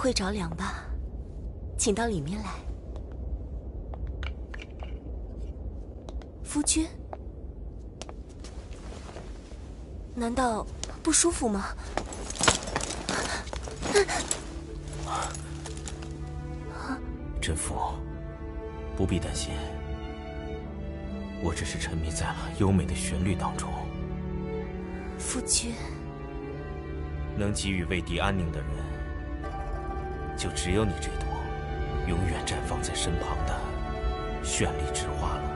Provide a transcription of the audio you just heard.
会着凉吧，请到里面来。夫君，难道不舒服吗？ 真夫，不必担心，我只是沉迷在了优美的旋律当中。 夫君， 能给予魏敌安宁的人，就只有你这朵永远绽放在身旁的绚丽之花了。